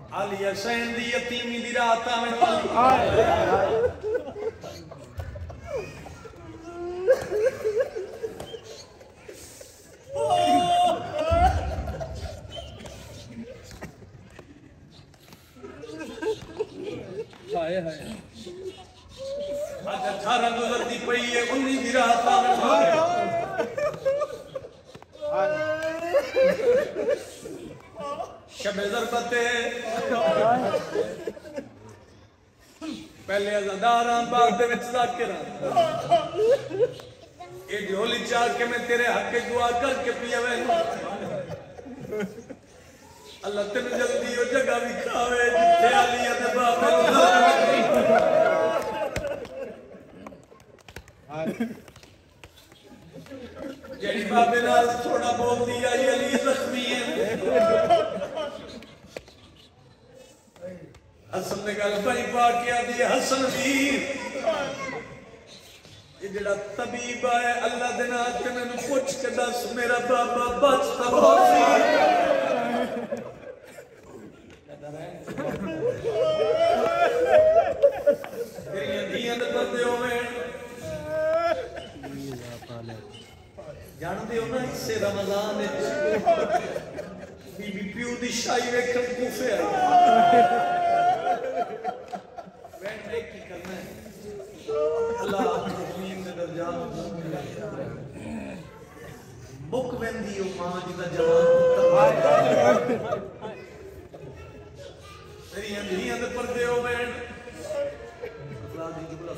अली हुसैन दी यतीमी दी रात आवे हाय हाय आज 18 गुजरती पई है 19 दी रात आवे शब ज़रबते पहले अज़ादार बाग दे विच ज़ाकिर ए ढोली चाल के मैं तेरे हक की दुआ करके पियावे अल्लाह तेन जल्दी ओ जगह भी खावे जिथे अली ते बाबे जेड़ी बाबे नाल थोड़ा बोलदी आई अली जख्मी है हसन ने गल भाई पा के आदी हसन वीर ये जेड़ा तबीब है अल्लाह दे नाल ते मैनू पूछ के दस मेरा बाबा बचता बहुत सी तेरी दियां दे बंदे होवे जानदे हो ना इसे रमजान विच बीबी प्यू दी शाही वेखण कूफे आई बैठने की करना है अल्लाह ज़मीन दे दर्जा बुक वेंदी ओ मां जी दा जवान पुत्र तेरी अंधियां दे पर्दे हो बैठ अल्लाह दी जुमला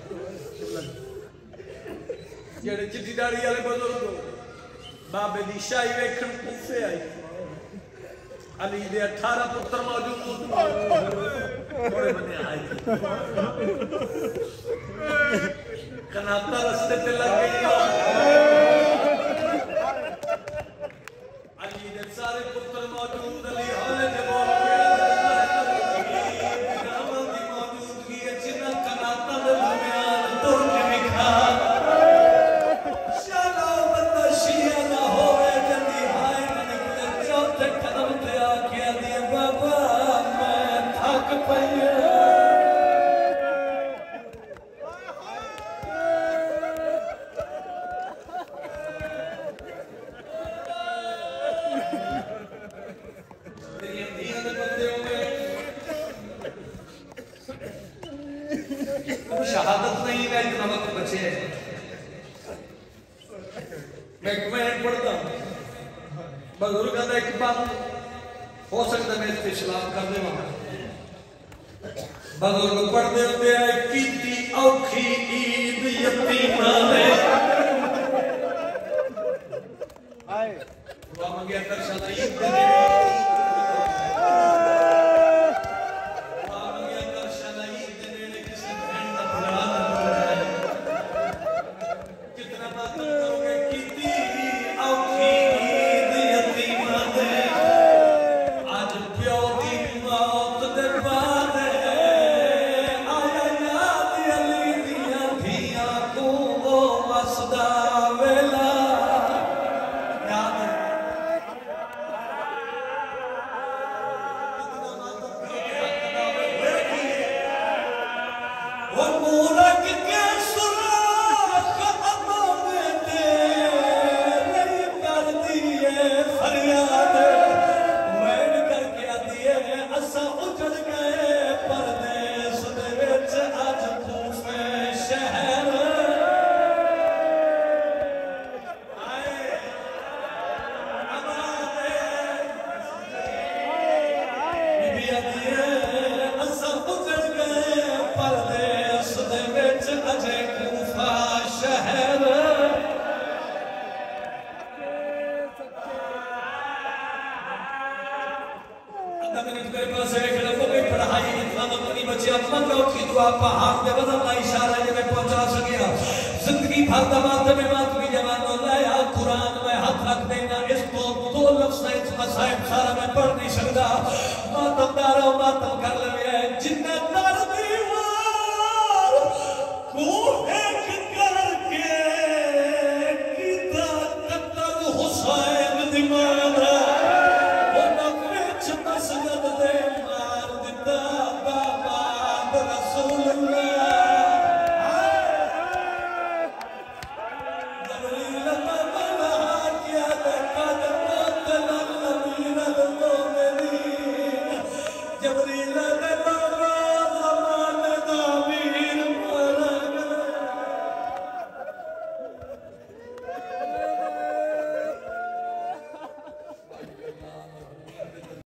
जेड़े चिट्टी दाढ़ी वाले बुजुर्ग बाबे दी शाही वेखण कूफे आई अली दे 18 पुत्र मौजूद थोड़े बने आए कनाता रस्ते पे लग गई अली दे सारे पुत्र मौजूद अली हौले दे बोल के दी मौजूदगी जिन्ना कनाता दे दरमियान तुर के विखा शाला बंदा शिया ना होवे जल्दी हाय ना निकले चौथे कदम पे आके आदि बाबा मैं थक पई शहादत नहीं है इतना वक्त बचे मैं पढ़ता बुजुर्ग का एक बात हो सकता मैं इस खिलाफ कर दे बुजुर्ग पढ़ते होते हैं कीती औखी ईद यतीमा ने दुआ मंगिया कर शादा ईद दे जिंदगी भर दबाते में मातमी जवानों लाया कुरान में हाथ रख देना इसको दो लफ्ज़ मसाइब सारा मैं पढ़ नहीं सकता मातमदारों मातम कर ले